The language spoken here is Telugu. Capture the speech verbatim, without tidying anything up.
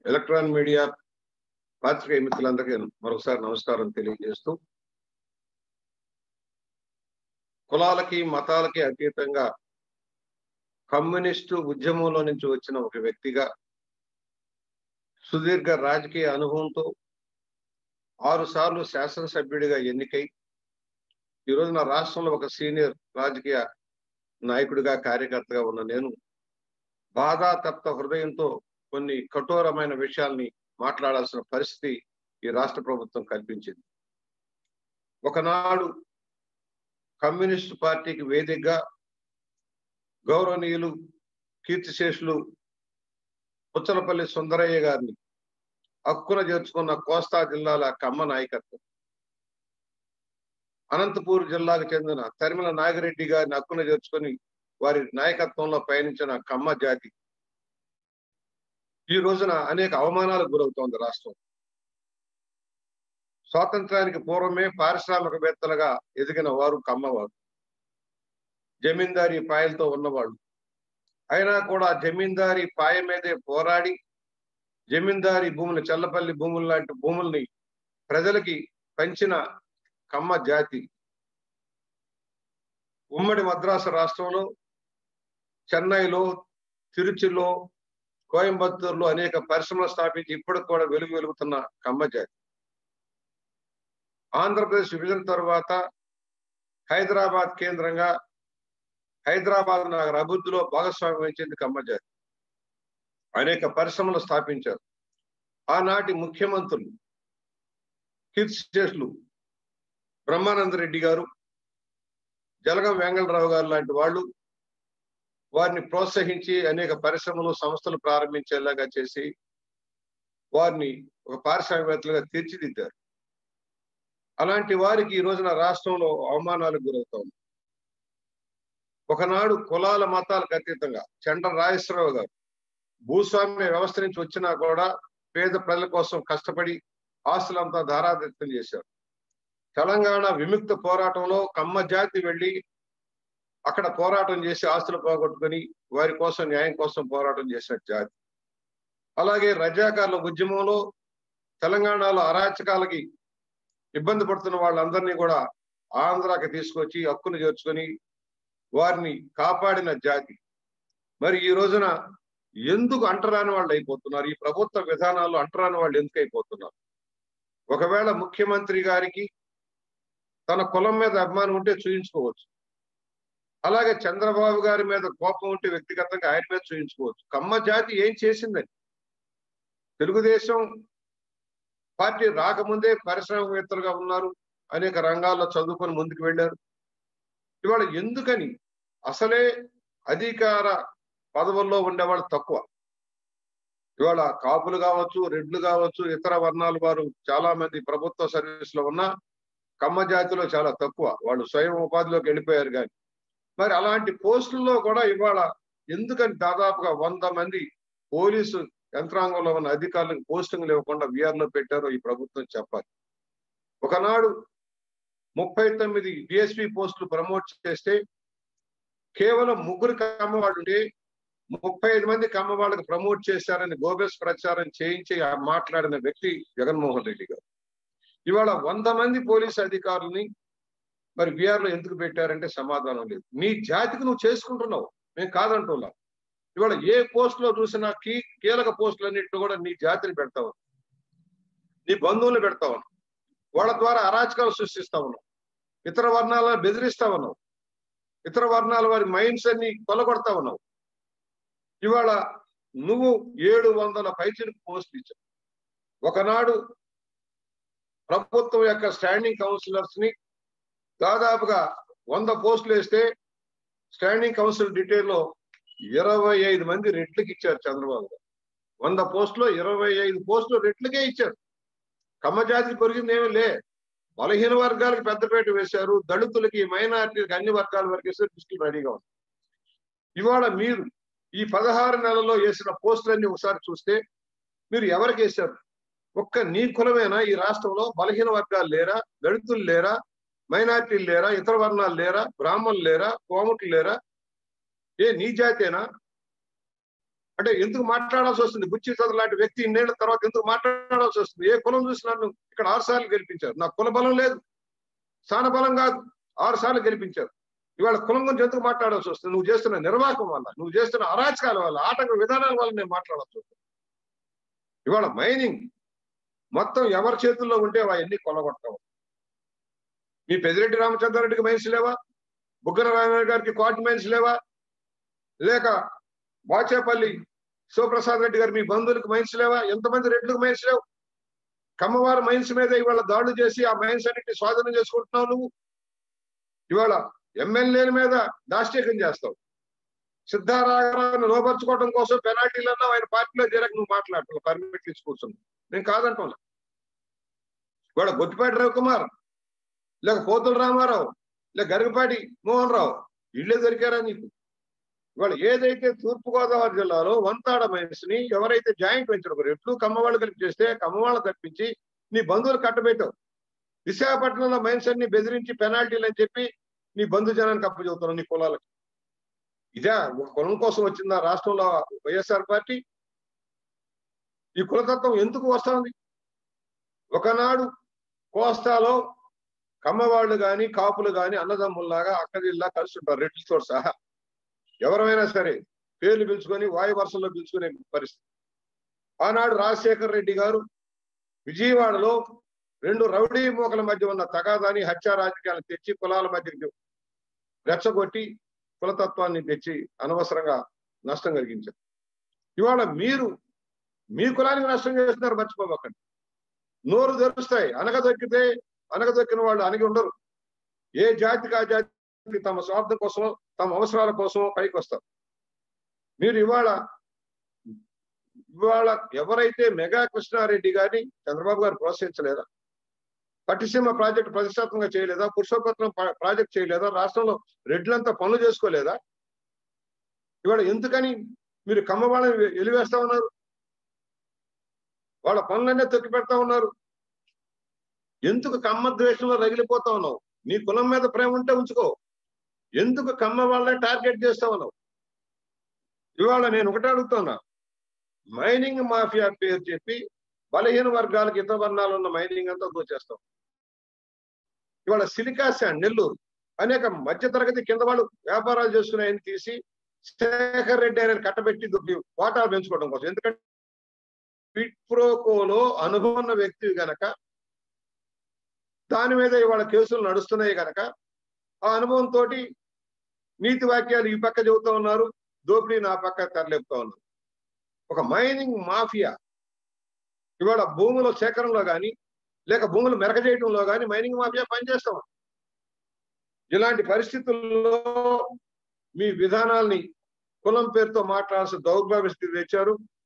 ఎలక్ట్రానిక్ మీడియా పాత్రికేయ మిత్రులందరికీ మరొకసారి నమస్కారం తెలియజేస్తూ, కులాలకి మతాలకి అతీతంగా కమ్యూనిస్టు ఉద్యమంలో నుంచి వచ్చిన ఒక వ్యక్తిగా సుదీర్ఘ రాజకీయ అనుభవంతో ఆరు సార్లు శాసనసభ్యుడిగా ఎన్నికై ఈ రోజున రాష్ట్రంలో ఒక సీనియర్ రాజకీయ నాయకుడిగా కార్యకర్తగా ఉన్న నేను బాధాతప్త హృదయంతో కొన్ని కఠోరమైన విషయాల్ని మాట్లాడాల్సిన పరిస్థితి ఈ రాష్ట్ర ప్రభుత్వం కల్పించింది. ఒకనాడు కమ్యూనిస్టు పార్టీకి వేదికగా గౌరవనీయులు కీర్తిశేషులు పుచ్చలపల్లి సుందరయ్య గారిని హక్కున చేర్చుకున్న కోస్తా జిల్లాల కమ్మ నాయకత్వం, అనంతపూర్ జిల్లాకు చెందిన తరిమల నాగిరెడ్డి గారిని హక్కున చేర్చుకొని వారి నాయకత్వంలో పయనించిన కమ్మ జాతి ఈ రోజున అనేక అవమానాలకు గురవుతోంది. రాష్ట్రం స్వాతంత్రానికి పూర్వమే పారిశ్రామికవేత్తలుగా ఎదిగిన వారు కమ్మవారు, జమీందారీ పాయలతో ఉన్నవాళ్ళు. అయినా కూడా జమీందారీ పాయ మీదే పోరాడి జమీందారీ భూములు, చల్లపల్లి భూములు లాంటి భూముల్ని ప్రజలకి పంచిన కమ్మ జాతి ఉమ్మడి మద్రాసు రాష్ట్రంలో, చెన్నైలో, తిరుచిలో, కోయంబత్తూరులో అనేక పరిశ్రమలు స్థాపించి ఇప్పటికి కూడా వెలుగు వెలుగుతున్న కమ్మ జాతి. ఆంధ్రప్రదేశ్ విభజన తర్వాత హైదరాబాద్ కేంద్రంగా హైదరాబాద్ నగర అభివృద్ధిలో భాగస్వామ్యం వహించింది కమ్మ జాతి. అనేక పరిశ్రమలు స్థాపించారు. ఆనాటి ముఖ్యమంత్రులు కీర్తిశేషులు బ్రహ్మానంద రెడ్డి గారు, జలగం వెంగళరావు గారు లాంటి వాళ్ళు వారిని ప్రోత్సహించి అనేక పరిశ్రమలు, సంస్థలు ప్రారంభించేలాగా చేసి వారిని ఒక పారిశ్రామికవేత్తలుగా తీర్చిదిద్దారు. అలాంటి వారికి ఈ రోజున రాష్ట్రంలో అవమానాలకు గురవుతాం. ఒకనాడు కులాల మతాలకు అతీతంగా చండ్ర రాజేశ్వరరావు గారు భూస్వామ్య వ్యవస్థ నుంచి వచ్చినా కూడా పేద ప్రజల కోసం కష్టపడి ఆస్తులంతా ధారాదత్తం చేశారు. తెలంగాణ విముక్త పోరాటంలో కమ్మ జాతి వెళ్ళి అక్కడ పోరాటం చేసి ఆస్తులు పోగొట్టుకొని వారి కోసం, న్యాయం కోసం పోరాటం చేసిన జాతి. అలాగే రజాకార్ల ఉద్యమంలో తెలంగాణలో అరాచకాలకి ఇబ్బంది పడుతున్న వాళ్ళందరినీ కూడా ఆంధ్రాకి తీసుకొచ్చి హక్కును చేర్చుకొని వారిని కాపాడిన జాతి. మరి ఈ రోజున ఎందుకు అంటరాని వాళ్ళు అయిపోతున్నారు? ఈ ప్రభుత్వ విధానాల్లో అంటరాని వాళ్ళు ఎందుకు అయిపోతున్నారు? ఒకవేళ ముఖ్యమంత్రి గారికి తన కులం మీద అభిమానం ఉంటే చూయించుకోవచ్చు. అలాగే చంద్రబాబు గారి మీద కోపం ఉంటే వ్యక్తిగతంగా ఆయన మీద చూయించుకోవచ్చు. కమ్మ జాతి ఏం చేసిందని? తెలుగుదేశం పార్టీ రాకముందే పారిశ్రామికవేత్తలుగా ఉన్నారు, అనేక రంగాల్లో చదువుకొని ముందుకు వెళ్ళారు. ఇవాళ ఎందుకని అసలే అధికార పదవుల్లో ఉండేవాళ్ళు తక్కువ. ఇవాళ కాపులు కావచ్చు, రెడ్లు కావచ్చు, ఇతర వర్ణాల వారు చాలా మంది ప్రభుత్వ సర్వీస్ లో ఉన్న కమ్మ జాతిలో చాలా తక్కువ. వాళ్ళు స్వయం ఉపాధిలోకి వెళ్ళిపోయారు. కానీ మరి అలాంటి పోస్టుల్లో కూడా ఇవాళ ఎందుకని దాదాపుగా వంద మంది పోలీసు యంత్రాంగంలో ఉన్న అధికారులకు పోస్టింగ్లు ఇవ్వకుండా వీఆర్లో పెట్టారో ఈ ప్రభుత్వం చెప్పాలి. ఒకనాడు ముప్పై తొమ్మిది డిఎస్పీ పోస్టులు ప్రమోట్ చేస్తే కేవలం ముగ్గురు కమ్మవాళ్ళు ఉంటే ముప్పై ఐదు మంది కమ్మవాళ్ళకి ప్రమోట్ చేశారని గోబెస్ ప్రచారం చేయించి మాట్లాడిన వ్యక్తి జగన్మోహన్ రెడ్డి గారు. ఇవాళ వంద మంది పోలీసు అధికారులని మరి బీఆర్లో ఎందుకు పెట్టారంటే సమాధానం లేదు. నీ జాతికి నువ్వు చేసుకుంటున్నావు, మేము కాదంటున్నాం. ఇవాళ ఏ పోస్టులో చూసినా కీ కీలక పోస్టులన్నింటిలో కూడా నీ జాతిని పెడతావు, నీ బంధువులు పెడతావు, వాళ్ళ ద్వారా అరాచకాలు సృష్టిస్తా ఉన్నావు, ఇతర వర్ణాలను బెదిరిస్తా ఉన్నావు, ఇతర వర్ణాల వారి మైండ్స్ అన్ని కొలగొడతా ఉన్నావు. ఇవాళ నువ్వు ఏడు వందల పైచిలకు పోస్టులు ఇచ్చావు. ఒకనాడు ప్రభుత్వం యొక్క స్టాండింగ్ కౌన్సిలర్స్ ని దాదాపుగా వంద పోస్టులు వేస్తే స్టాండింగ్ కౌన్సిల్ డీటెయిల్లో ఇరవై ఐదు మంది రెట్లకి ఇచ్చారు చంద్రబాబు గారు. వంద పోస్టులో ఇరవై ఐదు పోస్టులు రెట్లకే ఇచ్చారు. కమ్మ జాతికి పెరిగింది ఏమీ లే. బలహీన వర్గాలకు పెద్దపేట వేశారు, దళితులకి, మైనారిటీలకు, అన్ని వర్గాల వరకు వేస్తే దృష్టికి రెడీగా ఉంది. ఇవాళ మీరు ఈ పదహారు నెలల్లో వేసిన పోస్టులన్నీ ఒకసారి చూస్తే మీరు ఎవరికి వేశారు? ఒక్క నీ కులమేనా ఈ రాష్ట్రంలో? బలహీన వర్గాలు లేరా? దళితులు లేరా? మైనారిటీలు లేరా? ఇతర వర్ణాలు లేరా? బ్రాహ్మణులు లేరా? కోమకులు లేరా? ఏ నీ జాతేనా? అంటే ఎందుకు మాట్లాడాల్సి వస్తుంది? బుచ్చి చదువు లాంటి వ్యక్తి ఇన్నేళ్ల తర్వాత ఎందుకు మాట్లాడాల్సి వస్తుంది? ఏ కులం చూసి నన్ను ఇక్కడ ఆరు సార్లు గెలిపించారు. నాకు కుల బలం లేదు, స్థాన బలం కాదు, ఆరు సార్లు గెలిపించారు. ఇవాళ కులం గురించి ఎందుకు మాట్లాడాల్సి వస్తుంది? నువ్వు చేస్తున్న నిర్వాహకం వల్ల, నువ్వు చేస్తున్న అరాచకాల వల్ల, ఆటంక విధానాల వల్ల నేను మాట్లాడాల్సి వస్తుంది. ఇవాళ మైనింగ్ మొత్తం ఎవరి చేతుల్లో ఉంటే అవన్నీ కొలగొట్టవు. మీ పెద్దిరెడ్డి రామచంద్రారెడ్డికి మైన్స్ లేవా? బుగ్గన రామయ్య గారికి కోటి మైన్స్ లేవా? లేక బాచేపల్లి శివప్రసాద్ రెడ్డి గారు మీ బంధువులకు మైన్స్ లేవా? ఎంతమంది రెడ్లకు మైన్స్ లేవు? కమ్మవారి మైన్స్ మీద ఇవాళ దాడులు చేసి ఆ మైన్స్ అన్నింటినీ స్వాధీనం చేసుకుంటున్నావు నువ్వు. ఇవాళ ఎమ్మెల్యేల మీద దాష్టీకం చేస్తావు. సిద్ధారామరావుని లోపరుచుకోవడం కోసం పెనాల్టీలన్నా ఆయన పార్టీలో చేరక నువ్వు మాట్లాడుతున్నావు, పర్మిట్ ఇచ్చి కూర్చున్నావు. నేను కాదంటాం. ఇవాళ గొట్టిపాటి రవికుమార్, లేక పోతుల రామారావు, లేక గరిగపాటి మోహన్ రావు ఇళ్లే దొరికారా నీకు? ఇవాళ ఏదైతే తూర్పుగోదావరి జిల్లాలో వంతాడ మైన్స్ ని ఎవరైతే జాయింట్ వెంచర్ ఎట్లు కమ్మవాళ్ళు కలిపి చేస్తే కమ్మవాళ్ళు తప్పించి నీ బంధువులు కట్టబెట్టావు. విశాఖపట్నంలో మైన్స్ అన్ని బెదిరించి పెనాల్టీలు అని చెప్పి నీ బంధు జనానికి అప్పచెబుతున్నావు నీ కులాలకి. ఇదే ఒక కులం కోసం వచ్చిందా రాష్ట్రంలో వైఎస్ఆర్ పార్టీ? ఈ కులతత్వం ఎందుకు వస్తుంది? ఒకనాడు కోస్తాలో కమ్మవాళ్ళు గాని కాపులు గాని అన్నదమ్ముల్లాగా అక్కడిల్లా కలిసి ఉంటారు, రెడ్లతో సహా. ఎవరైనా సరే పేర్లు పిలుచుకొని వాయు వరుసల్లో పిలుచుకునే పరిస్థితి. ఆనాడు రాజశేఖర రెడ్డి గారు విజయవాడలో రెండు రౌడీ మూకల మధ్య ఉన్న తగాదాని హత్యా రాజకీయాలను తెచ్చి కులాల మధ్య రెచ్చగొట్టి కులతత్వాన్ని తెచ్చి అనవసరంగా నష్టం కలిగించారు. ఇవాళ మీరు మీ కులానికి నష్టం చేస్తున్నారు, మర్చిపోబకండి. నోరు తెరుస్తాయి. అనగదొక్కితే అనగదొక్కిన వాళ్ళు అణిగి ఉండరు. ఏ జాతికి ఆ జాతికి తమ స్వార్థం కోసం, తమ అవసరాల కోసం పైకి వస్తారు. మీరు ఇవాళ ఇవాళ ఎవరైతే మెగా కృష్ణారెడ్డి గారిని చంద్రబాబు గారు ప్రోత్సహించలేదా? పట్టిసీమ ప్రాజెక్టు ప్రతిష్టాత్మకంగా చేయలేదా? పురుషోత్తరం ప్రాజెక్ట్ చేయలేదా? రాష్ట్రంలో రెడ్లంతా పనులు చేసుకోలేదా? ఇవాళ ఎందుకని మీరు కమ్మ వాళ్ళని ఎలివేస్తా ఉన్నారు? వాళ్ళ పనులన్నీ తొక్కి పెడతా ఉన్నారు. ఎందుకు కమ్మ ద్వేషంలో రగిలిపోతా ఉన్నావు? నీ కులం మీద ప్రేమ ఉంటే ఉంచుకో. ఎందుకు కమ్మ వాళ్ళని టార్గెట్ చేస్తా ఉన్నావు? ఇవాళ నేను ఒకటే అడుగుతున్నా, మైనింగ్ మాఫియా పేరు చెప్పి బలహీన వర్గాలకు ఇతర వర్ణాలు ఉన్న మైనింగ్ అంతా దోచేస్తాం. ఇవాళ సిలికా శాండ్ నెల్లూరు అనేక మధ్యతరగతి కింద వాళ్ళు వ్యాపారాలు చేసుకునే తీసి శేఖర్ రెడ్డి ఆయన కట్టబెట్టి వాటాలు పెంచుకోవడం కోసం. ఎందుకంటే విప్రోకోలో అనుభవం ఉన్న వ్యక్తి గనక, దాని మీద ఇవాళ కేసులు నడుస్తున్నాయి గనక ఆ అనుభవంతో నీతి వాక్యాలు ఈ పక్క చెబుతా ఉన్నారు, దోపిడీ నా పక్క తెరలేపుతా ఉన్నారు. ఒక మైనింగ్ మాఫియా ఇవాళ భూముల సేకరణలో కానీ లేక భూములు మెరక చేయడంలో కానీ మైనింగ్ మాఫియా పనిచేస్తాం. ఇలాంటి పరిస్థితుల్లో మీ విధానాల్ని కులం పేరుతో మాట్లాడాల్సిన దౌర్భాగ్య స్థితి తెచ్చారు.